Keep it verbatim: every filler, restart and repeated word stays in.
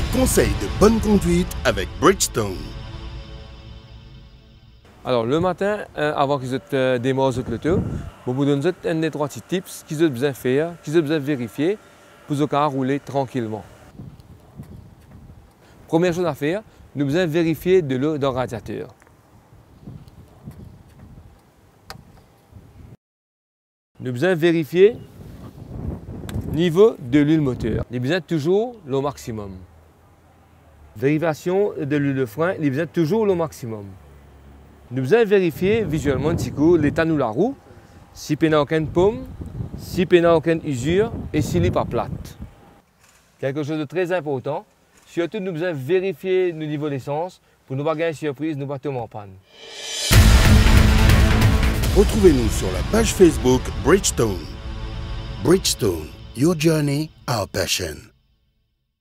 Conseil de bonne conduite avec Bridgestone. Alors le matin, euh, avant que vous euh, démarrez l'auto, je vous donne un des trois petits tips qu'ils ont besoin de faire, qu'ils ont besoin de vérifier pour vous rouler tranquillement. Première chose à faire, nous avons besoin de vérifier de l'eau dans le radiateur. Nous avons besoin de vérifier le niveau de l'huile moteur. Nous avons besoin toujours l'eau maximum. Vérification de l'huile de frein, nous avons besoin toujours l'eau maximum. Nous avons besoin de vérifier visuellement l'état de la roue, si il n'y a aucune paume, si il n'y a aucune usure et s'il n'est pas plate. Quelque chose de très important, surtout nous devons vérifier le niveau d'essence pour ne pas gagner surprise, nous ne pas tomber en panne. Retrouvez-nous sur la page Facebook Bridgestone. Bridgestone, your journey, our passion.